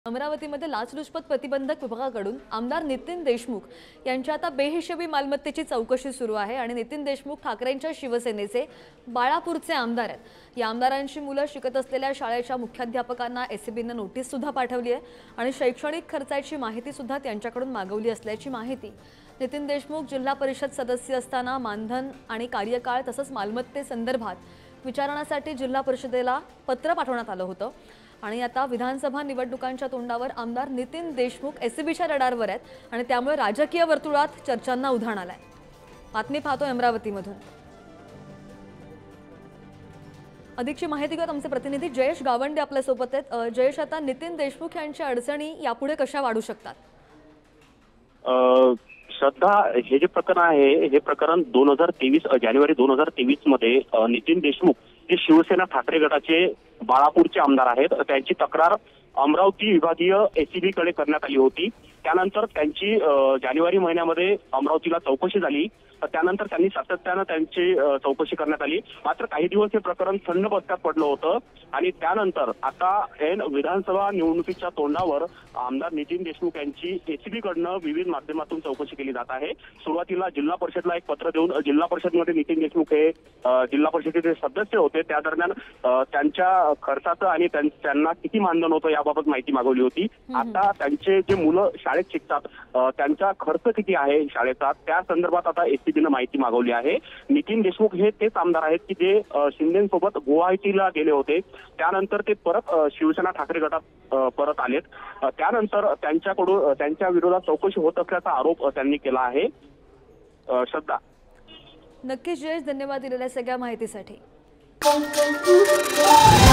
अमरावतीमध्ये लाचलुचपत प्रतिबंधक विभागाकडून आमदार नितीन देशमुख यांच्या आता बेहिशेबी मालमत्तेची चौकशी सुरू आहे आणि नितीन देशमुख ठाकरेंच्या शिवसेनेचे बाळापूरचे आमदार आहेत। या आमदारांची मुलं शिकत असलेल्या शाळेच्या मुख्याध्यापकांना एसीबीने नोटीस सुद्धा पाठवली आहे आणि शैक्षणिक खर्चाची माहिती सुद्धा त्यांच्याकडून मागवली असल्याची माहिती नितीन देशमुख जिल्हा परिषद सदस्य असताना मानधन आणि कार्यकाळ तसंच मालमत्ते संदर्भात विचारणासाठी जिल्हा परिषदेला पत्र पाठवण्यात आलं होतं आणि आता विधानसभा निवडणुकांच्या तोंडावर आमदार नितीन देशमुख एसीबीच्या रडारवर आहेत आणि त्यामुळे राजकीय वर्तुळात चर्चांना उधाण आलंय। बातमी पाहतोय अमरावतीमधून। अधिकची माहिती घेत आमचे प्रतिनिधी जयेश गावंडे आपल्या सोबत आहेत। जयेश, आता नितीन देशमुख यांच्या अडचणी यापुढे कशा वाढू शकतात? श्रद्धा, हे जे प्रकरण आहे हे प्रकरण जानेवारी 2023 मध्ये नितीन देशमुख हे शिवसेना ठाकरे गटाचे बाळापूरचे आमदार आहेत। त्यांची तक्रार अमरावती विभागीय एसीबी कडे करण्यात आली होती। त्यानंतर त्यांची जानेवारी महिन्यामध्ये अमरावतीला चौकशी झाली। त्यानंतर त्यांनी सातत्याने त्यांची चौकशी करण्यात आली। मात्र काही दिवस हे प्रकरण थंड बसण्यात पडलं होतं आणि त्यानंतर आता विधानसभा निवडणुकीच्या तोंडावर आमदार नितीन देशमुख यांची एसीबी कडनं विविध माध्यमातून चौकशी केली जात आहे। सुरुवातीला जिल्हा परिषदला एक पत्र देऊन जिल्हा परिषदमध्ये नितीन देशमुख हे जिल्हा परिषदेचे सदस्य होते। त्या दरम्यान त्यांच्या खर्चाचं आणि त्यांना किती मानधन होतं याबाबत माहिती मागवली होती। आता त्यांचे जे मुलं शाळेत शिकतात त्यांचा खर्च किती आहे शाळेचा त्या संदर्भात आता एसीबीने माहिती मागवली आहे। नितीन देशमुख हे तेच आमदार आहेत की जे शिंदेसोबत गुवाहाटीला गेले होते। त्यानंतर ते परत शिवसेना ठाकरे गटात परत आलेत। त्यानंतर त्यांच्या विरोधात चौकशी होत असल्याचा आरोप त्यांनी केला आहे। श्रद्धा, नक्कीच जयेश, धन्यवाद दिलेल्या सगळ्या माहितीसाठी।